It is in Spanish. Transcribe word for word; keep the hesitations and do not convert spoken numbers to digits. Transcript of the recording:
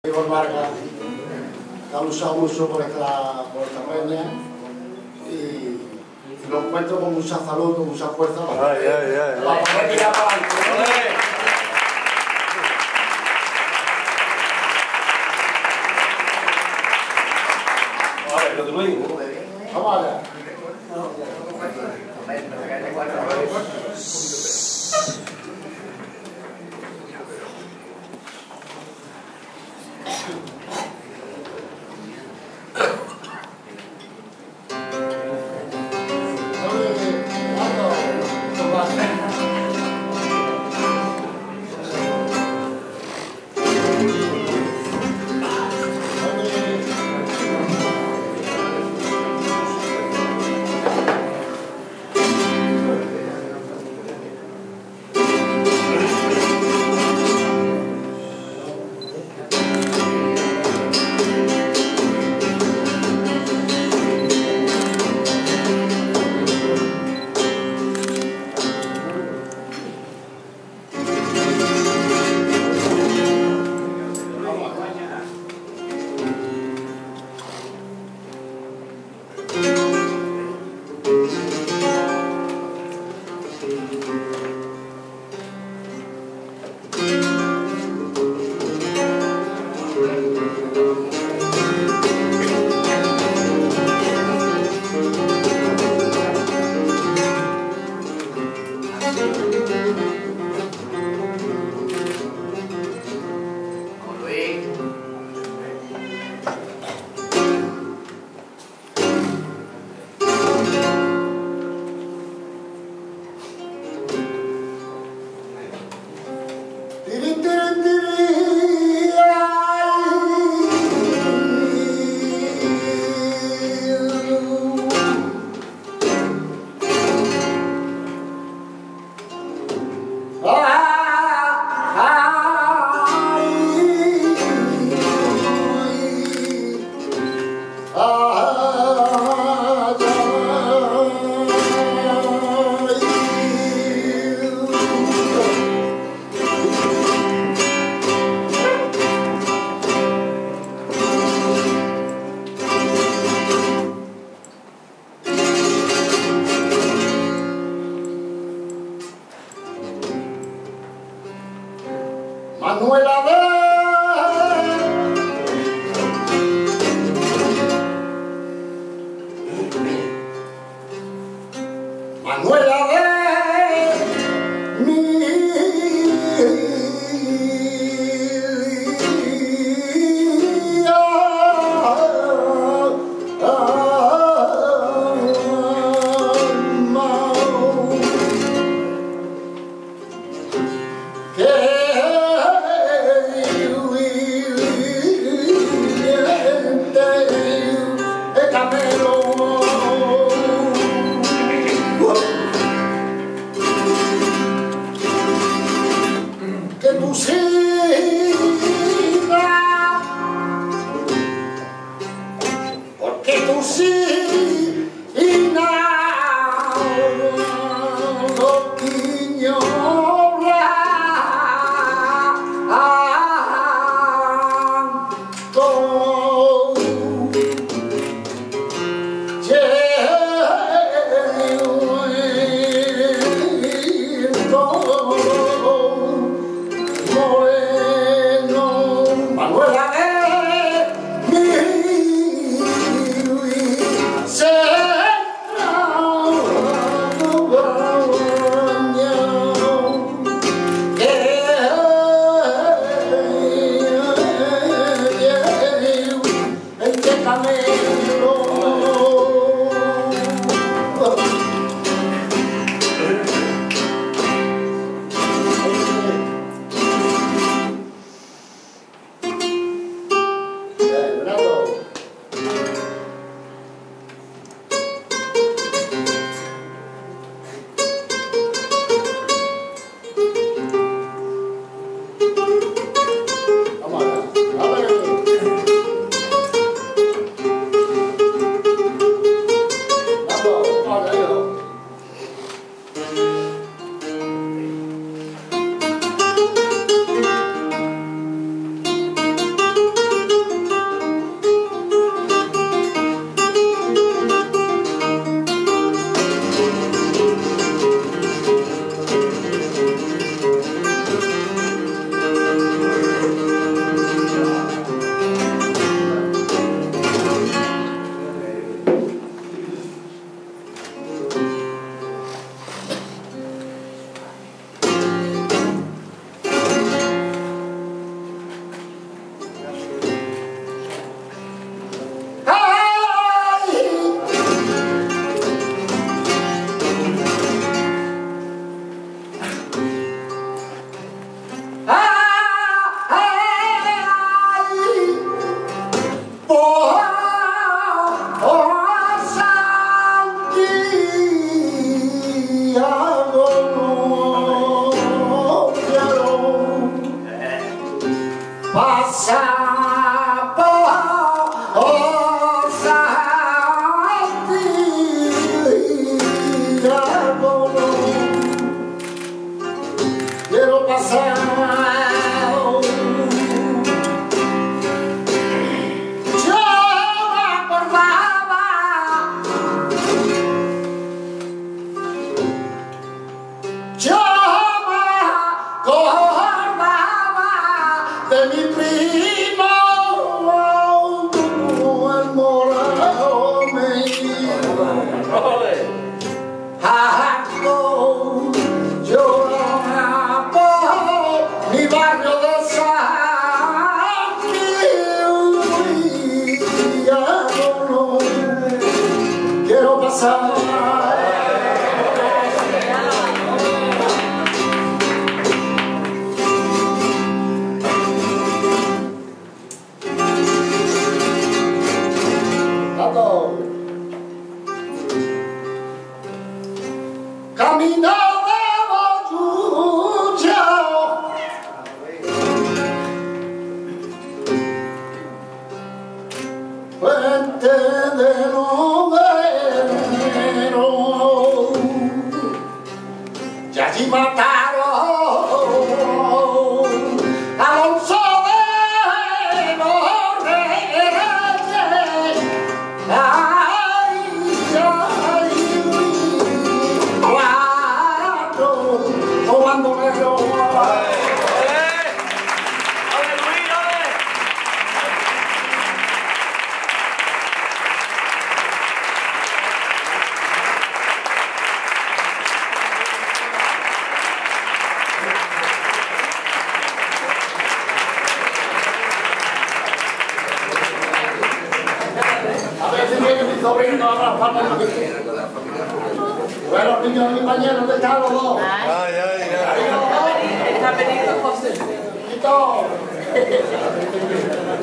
Vargas, que ha luchado mucho por esta, por esta peña y lo encuentro con mucha salud, con mucha fuerza. Ay, ay, ay. La parroquia para adelante. Vamos allá. Manuela de Manuela de mi que tú sigas, porque tú sigas los niños yeah, yeah, yeah. veinte de noviembre, y allí mataron a Alonso de Morena. Ay, ay, cuatro, o bandolero. A ver si viene mi sobrino a abrazarme la vida. Bueno, niños de mi compañero, ¿dónde están los dos? Ay, ay, ay. Está venido José. ¡Quito!